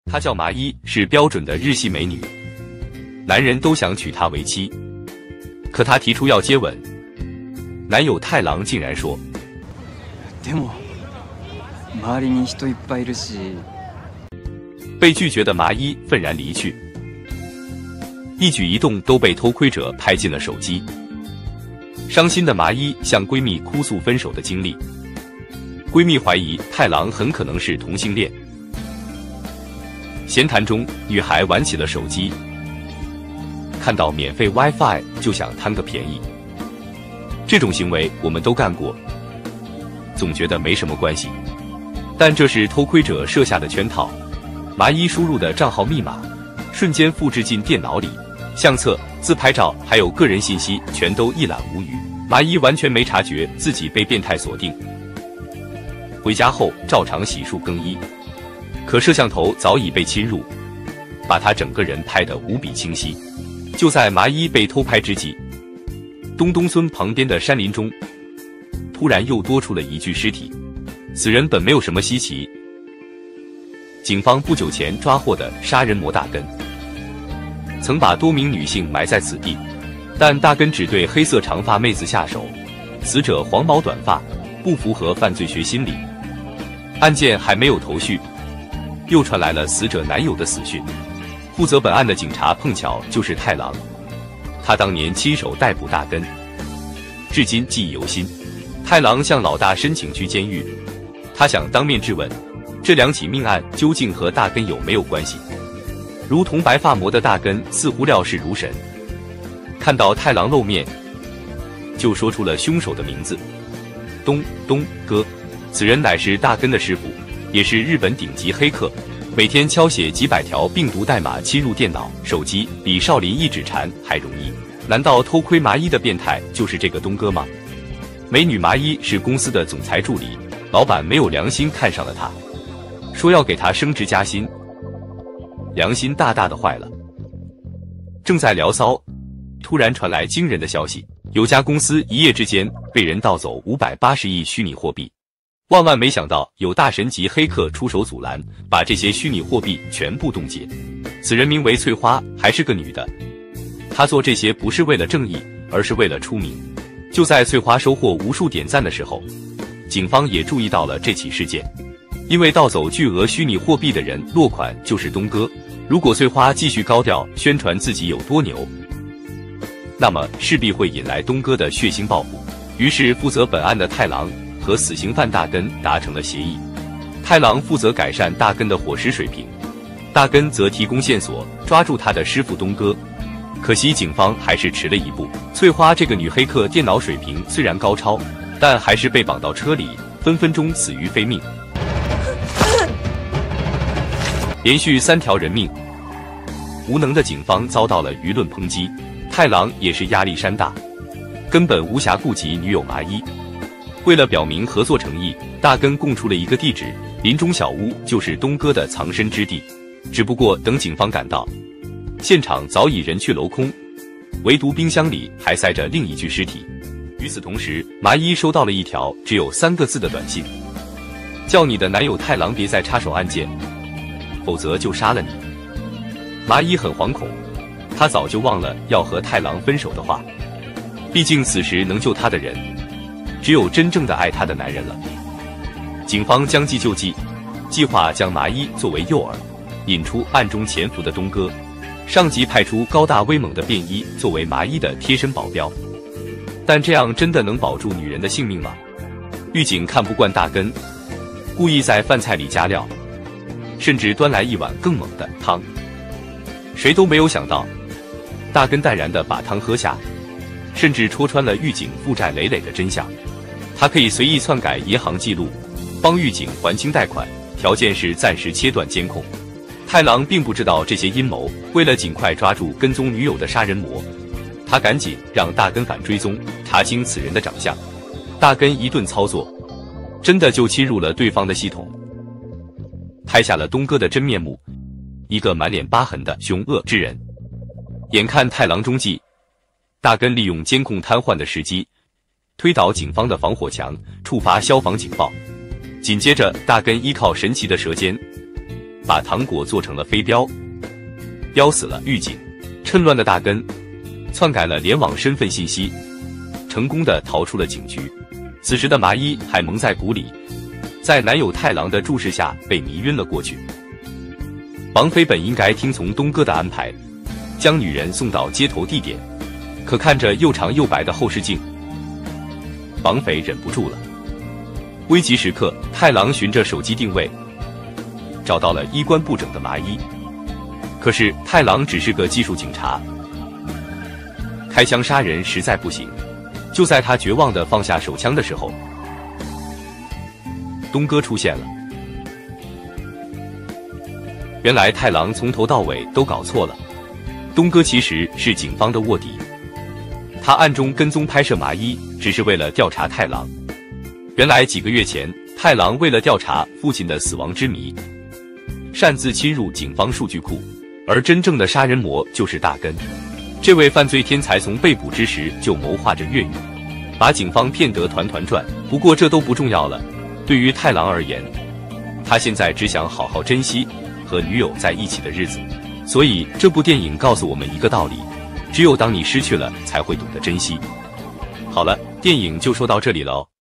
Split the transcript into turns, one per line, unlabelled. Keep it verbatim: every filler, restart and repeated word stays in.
她叫麻衣，是标准的日系美女，男人都想娶她为妻。可她提出要接吻，男友太郎竟然说：“
でも周りに人いっぱいいるし。”
被拒绝的麻衣愤然离去，一举一动都被偷窥者拍进了手机。伤心的麻衣向闺蜜哭诉分手的经历，闺蜜怀疑太郎很可能是同性恋。闲谈中，女孩玩起了手机，看到免费 WiFi 就想贪个便宜。这种行为我们都干过，总觉得没什么关系，但这是偷窥者设下的圈套。麻衣输入的账号密码瞬间复制进电脑里，相册、自拍照还有个人信息全都一览无余。麻衣完全没察觉自己被变态锁定，回家后照常洗漱更衣，可摄像头早已被侵入，把他整个人拍得无比清晰。就在麻衣被偷拍之际，东东村旁边的山林中突然又多出了一具尸体，此人本没有什么稀奇，警方不久前抓获的杀人魔大根，曾把多名女性埋在此地，但大根只对黑色长发妹子下手，死者黄毛短发，不符合犯罪学心理。案件还没有头绪，又传来了死者男友的死讯。负责本案的警察碰巧就是太郎，他当年亲手逮捕大根，至今记忆犹新。太郎向老大申请去监狱，他想当面质问这两起命案究竟和大根有没有关系。如同白发魔的大根似乎料事如神，看到太郎露面，就说出了凶手的名字东东哥。此人乃是大根的师傅，也是日本顶级黑客，每天敲写几百条病毒代码侵入电脑、手机，比少林一指禅还容易。难道偷窥麻衣的变态就是这个东哥吗？美女麻衣是公司的总裁助理，老板没有良心看上了她，说要给她升职加薪，良心大大的坏了。正在聊骚，突然传来惊人的消息，有家公司一夜之间被人盗走五百八十亿虚拟货币。万万没想到，有大神级黑客出手阻拦，把这些虚拟货币全部冻结。此人名为翠花，还是个女的。她做这些不是为了正义，而是为了出名。就在翠花收获无数点赞的时候，警方也注意到了这起事件。因为盗走巨额虚拟货币的人落款就是东哥，如果翠花继续高调宣传自己有多牛，那么势必会引来东哥的血腥报复。于是负责本案的太郎和死刑犯大根达成了协议，太郎负责改善大根的伙食水平，大根则提供线索抓住他的师傅东哥。可惜警方还是迟了一步，翠花这个女黑客电脑水平虽然高超，但还是被绑到车里，分分钟死于非命。连续三条人命，无能的警方遭到了舆论抨击，太郎也是压力山大，根本无暇顾及女友麻衣。为了表明合作诚意，大根供出了一个地址，林中小屋就是东哥的藏身之地。只不过等警方赶到，现场早已人去楼空，唯独冰箱里还塞着另一具尸体。与此同时，麻衣收到了一条只有三个字的短信，叫你的男友太郎别再插手案件，否则就杀了你。麻衣很惶恐，他早就忘了要和太郎分手的话，毕竟此时能救他的人只有真正的爱他的男人了。警方将计就计，计划将麻衣作为诱饵，引出暗中潜伏的东哥。上级派出高大威猛的便衣作为麻衣的贴身保镖，但这样真的能保住女人的性命吗？狱警看不惯大根，故意在饭菜里加料，甚至端来一碗更猛的汤。谁都没有想到，大根淡然地把汤喝下，甚至戳穿了狱警负债累累的真相。他可以随意篡改银行记录，帮狱警还清贷款，条件是暂时切断监控。太郎并不知道这些阴谋，为了尽快抓住跟踪女友的杀人魔，他赶紧让大根反追踪，查清此人的长相。大根一顿操作，真的就侵入了对方的系统，拍下了东哥的真面目，一个满脸疤痕的凶恶之人。眼看太郎中计，大根利用监控瘫痪的时机，推倒警方的防火墙，触发消防警报。紧接着，大根依靠神奇的舌尖， 把糖果做成了飞镖，叼死了狱警。趁乱的大根篡改了联网身份信息，成功的逃出了警局。此时的麻衣还蒙在鼓里，在男友太郎的注视下被迷晕了过去。绑匪本应该听从东哥的安排，将女人送到接头地点，可看着又长又白的后视镜，绑匪忍不住了。危急时刻，太郎循着手机定位找到了衣冠不整的麻衣。可是太郎只是个技术警察，开枪杀人实在不行。就在他绝望地放下手枪的时候，东哥出现了。原来太郎从头到尾都搞错了，东哥其实是警方的卧底，他暗中跟踪拍摄麻衣，只是为了调查太郎。原来几个月前，太郎为了调查父亲的死亡之谜，擅自侵入警方数据库，而真正的杀人魔就是大根。这位犯罪天才从被捕之时就谋划着越狱，把警方骗得团团转。不过这都不重要了，对于太郎而言，他现在只想好好珍惜和女友在一起的日子。所以这部电影告诉我们一个道理，只有当你失去了，才会懂得珍惜。好了，电影就说到这里了哦。